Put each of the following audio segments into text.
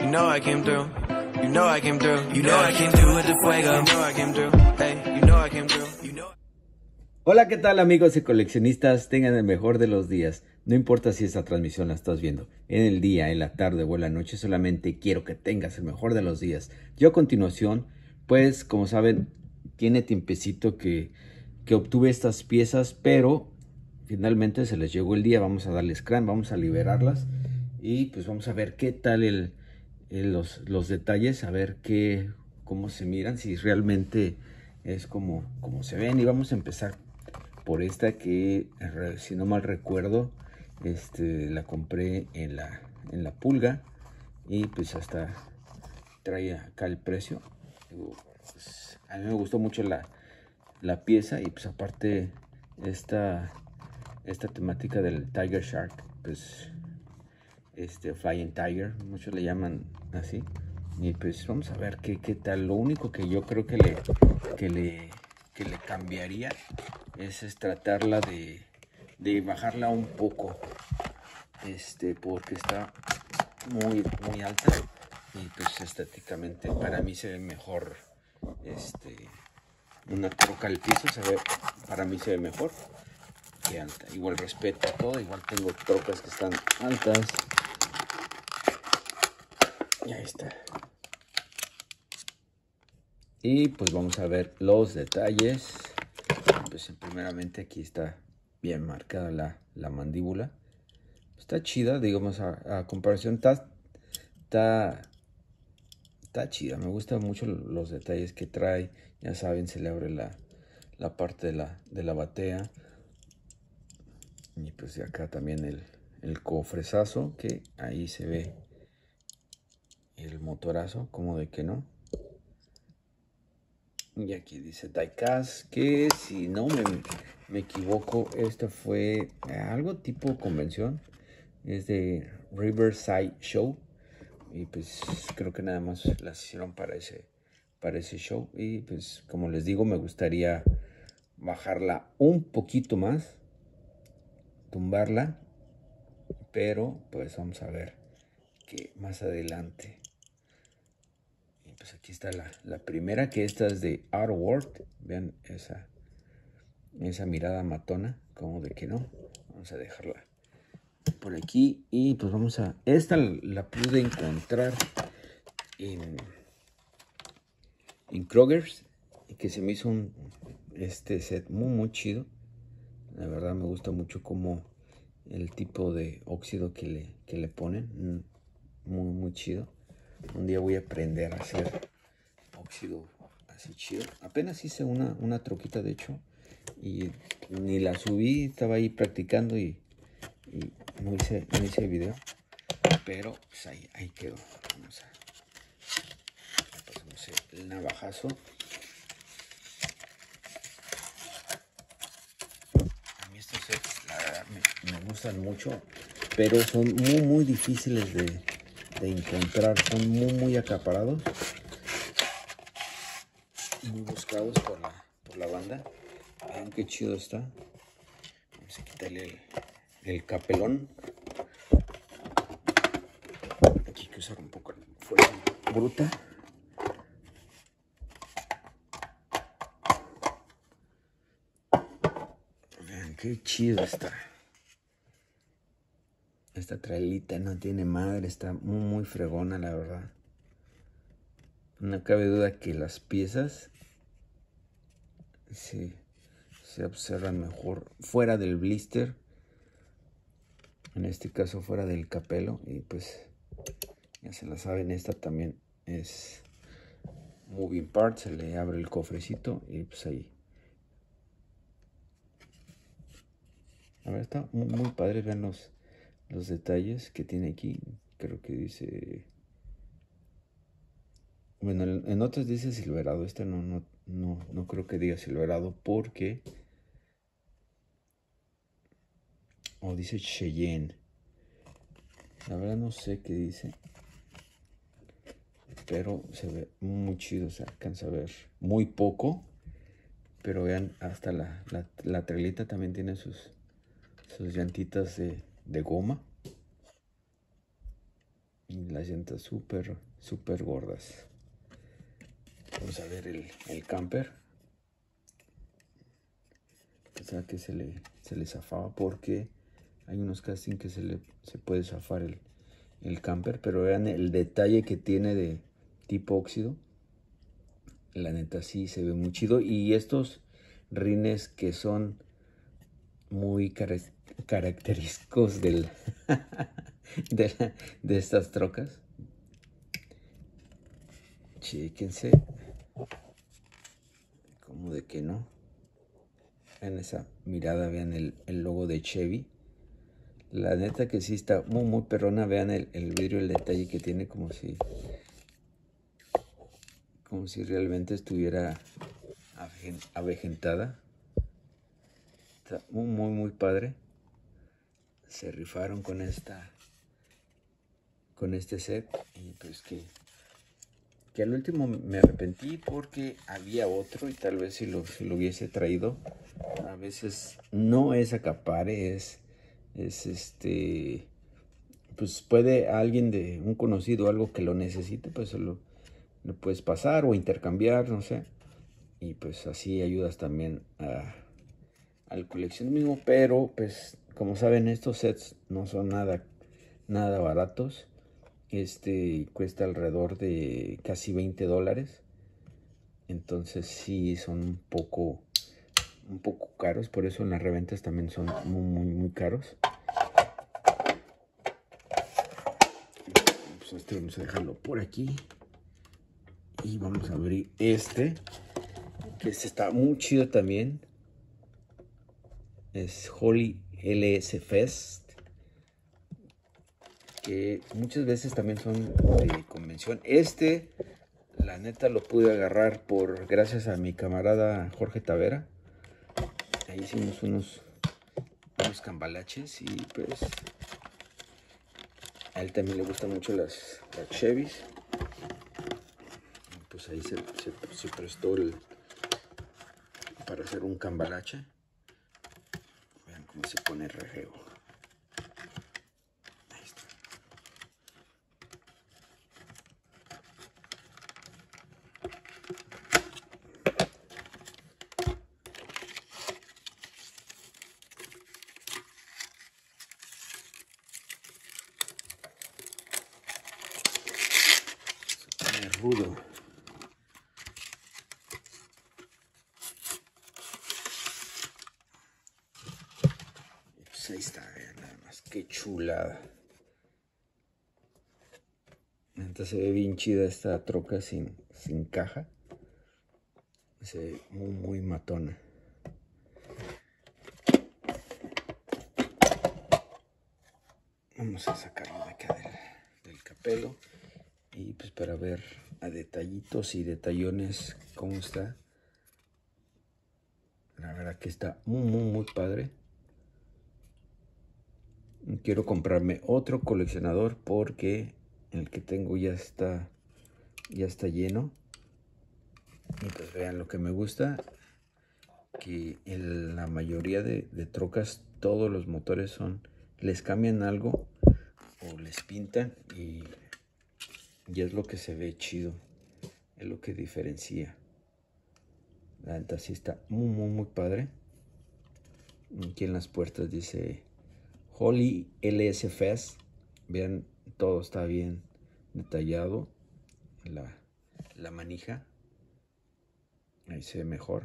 You know I came through. You know I came through. You know I came through with the fuego. You know I came through. Hey, you know I came through. You know. Hola, ¿qué tal amigos y coleccionistas? Tengan el mejor de los días. No importa si esta transmisión la estás viendo en el día, en la tarde o en la noche, solamente quiero que tengas el mejor de los días. Yo a continuación, pues como saben, tiene tiempecito que obtuve estas piezas, pero finalmente se les llegó el día. Vamos a darles crán, vamos a liberarlas y pues vamos a ver qué tal los detalles, a ver cómo se miran, si realmente es como se ven. Y vamos a empezar por esta que, si no mal recuerdo, la compré en la Pulga y pues hasta trae acá el precio. Pues, a mí me gustó mucho la pieza y pues aparte esta temática del Tiger Shark, pues Flying Tiger, muchos le llaman así. Y pues vamos a ver qué tal. Lo único que yo creo que le cambiaría es tratarla de bajarla un poco, porque está muy alta y pues estéticamente para mí se ve mejor una troca al piso, para mí se ve mejor que alta. Igual respeto todo, igual tengo trocas que están altas y ahí está. Y pues vamos a ver los detalles. Pues primeramente aquí está bien marcada la mandíbula. Está chida, digamos, a comparación está chida. Me gustan mucho los detalles que trae. Ya saben, se le abre la parte de la batea. Y pues de acá también el cofresazo, que ahí se ve el motorazo, como de que no. Y aquí dice Diecast, que si no me equivoco, esta fue algo tipo convención. Es de Riverside Show. Y pues creo que nada más las hicieron para ese show. Y pues como les digo, me gustaría bajarla un poquito más, tumbarla. Pero pues vamos a ver que más adelante. Y pues aquí está la primera, que esta es de Outer World. Vean esa mirada matona, como de que no. Vamos a dejarla por aquí. Y pues vamos a... Esta la pude encontrar en Kroger's, y que se me hizo este set muy chido. La verdad me gusta mucho como el tipo de óxido que le ponen. Muy chido. Un día voy a aprender a hacer óxido así chido. Apenas hice una troquita, de hecho, y ni la subí. Estaba ahí practicando y no hice video, pero pues ahí quedó. Vamos a pasamos el navajazo. A mí estos sets, la verdad, me gustan mucho, pero son muy difíciles de encontrar. Son muy acaparados, muy buscados por la banda. Vean qué chido está. Vamos a quitarle el capelón. Aquí hay que usar un poco de fuerza bruta. Vean qué chido está. Esta trailita no tiene madre, está muy fregona, la verdad. No cabe duda que las piezas se observan mejor fuera del blister. En este caso fuera del capelo. Y pues ya se la saben, esta también es moving part. Se le abre el cofrecito y pues ahí. A ver, está muy padre. Vean los detalles que tiene aquí. Creo que dice... Bueno, en otras dice Silverado. Este no creo que diga Silverado porque... O dice Cheyenne. La verdad no sé qué dice. Pero se ve muy chido. Se alcanza a ver muy poco. Pero vean, hasta la trailita también tiene sus llantitas de goma. Y las llantas súper gordas. Vamos a ver el camper. O sea que se le zafaba porque hay unos casting que se puede zafar el camper. Pero vean el detalle que tiene de tipo óxido. La neta sí se ve muy chido. Y estos rines que son muy característicos de estas trocas. Chéquense. Como de que no. En esa mirada, vean el logo de Chevy. La neta que sí está muy perrona. Vean el vidrio, el detalle que tiene, como si realmente estuviera avejentada. Está muy padre. Se rifaron con este set. Y pues que al último me arrepentí porque había otro y tal vez si lo hubiese traído. A veces no es acapare, es pues puede alguien de un conocido, algo que lo necesite, pues lo puedes pasar o intercambiar, no sé. Y pues así ayudas también al coleccionismo. Pero pues como saben, estos sets no son nada baratos. Cuesta alrededor de casi $20. Entonces sí son un poco caros. Por eso en las reventas también son muy caros. Pues vamos a dejarlo por aquí. Y vamos a abrir que este está muy chido también. Es Holley LS Fest, que muchas veces también son de convención. La neta lo pude agarrar gracias a mi camarada Jorge Tavera. Ahí hicimos unos cambalaches y pues a él también le gustan mucho las Chevys. Pues ahí se prestó para hacer un cambalache. Vean cómo se pone el rejeo. Ahí está. Se pone rudo. Pues ahí está, vean nada más, qué chulada. Entonces se ve bien chida esta troca sin caja. Se ve muy matona. Vamos a sacarlo de acá del capelo. Y pues para ver a detallitos y detallones cómo está. La verdad que está muy padre. Quiero comprarme otro coleccionador porque el que tengo ya está lleno. Y pues vean lo que me gusta, que en la mayoría de trocas todos los motores les cambian algo o les pintan y es lo que se ve chido, es lo que diferencia. La neta sí está muy padre. Aquí en las puertas dice Holley LS Fest. Vean, todo está bien detallado. La manija ahí se ve mejor.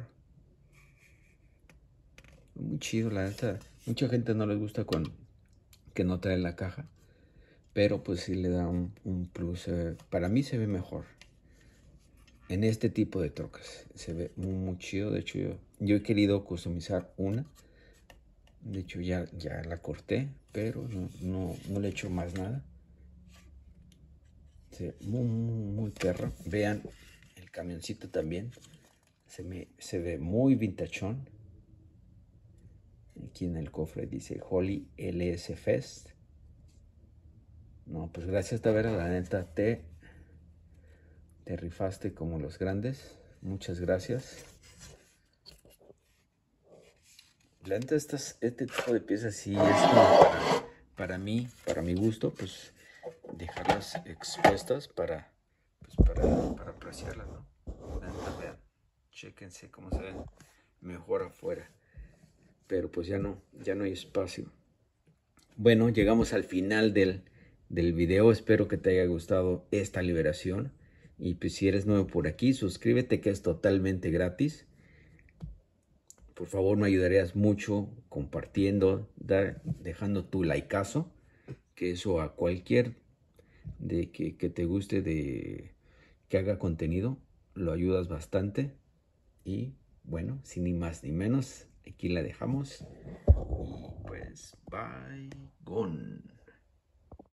Muy chido, la neta. Mucha gente no les gusta que no trae la caja, pero pues sí le da un plus. Para mí se ve mejor en este tipo de trocas. Se ve muy chido. De hecho yo he querido customizar una. De hecho ya la corté, pero no le echo más nada. Se ve muy perro. Vean el camioncito también. Se ve muy vintachón. Aquí en el cofre dice Holley LS Fest. No, pues gracias, Tavera. La neta te rifaste como los grandes. Muchas gracias. La neta, este tipo de piezas sí es como para mí, para mi gusto, pues dejarlas expuestas para apreciarlas, ¿no? Vean, chéquense cómo se ven mejor afuera. Pero pues ya no hay espacio. Bueno, llegamos al final del video. Espero que te haya gustado esta liberación. Y pues si eres nuevo por aquí, suscríbete, que es totalmente gratis. Por favor, me ayudarías mucho compartiendo, dejando tu likeazo, que eso a cualquier que te guste que haga contenido, lo ayudas bastante. Y bueno, sin ni más ni menos, aquí la dejamos. Y pues, bye, gone.